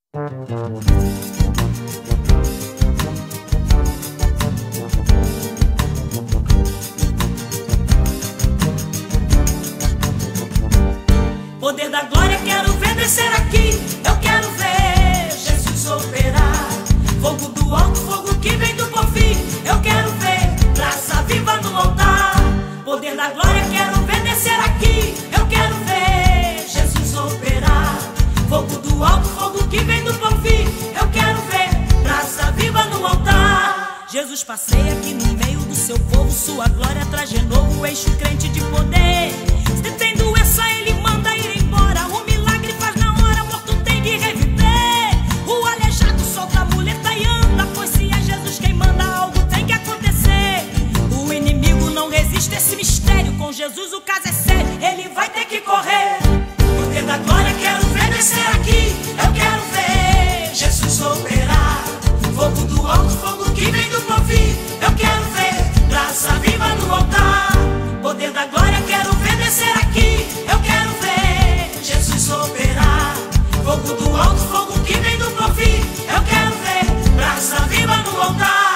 Poder da glória, quero ver descer aqui. Eu quero ver Jesus operar. Fogo do alto, fogo que vem do porvir. Eu quero ver graça viva no altar. Poder da glória, quero ver descer aqui. Eu quero ver Jesus operar. Fogo do alto, fogo que vem do porvir. Eu quero ver graça viva no altar. Jesus passeia aqui no meio do seu povo. Sua glória traz de novo, enche o crente de poder. Se tem doença, ele manda ir embora. O milagre faz na hora, morto tem que reviver. O aleijado solta a muleta e anda. Pois se é Jesus quem manda, algo tem que acontecer. O inimigo não resiste a esse mistério. Com Jesus o caso é sério, ele vai ter que correr. Poder da glória, quero ver descer aqui. Eu quero ver Jesus operar. Fogo do alto, fogo que vem do porvir. Eu quero ver graça viva no altar. Poder da glória, quero ver descer aqui. Eu quero ver Jesus operar. Fogo do alto, fogo que vem do porvir. Eu quero ver graça viva no altar.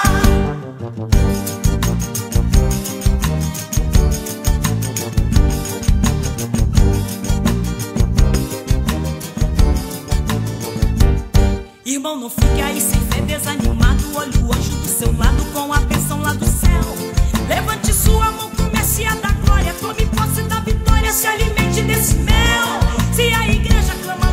Irmão, não fique aí sem fé, desanimado. Olha o anjo do seu lado com a bênção lá do céu. Levante sua mão, comece a dar glória. Tome posse da vitória, se alimente desse mel. Se a igreja clama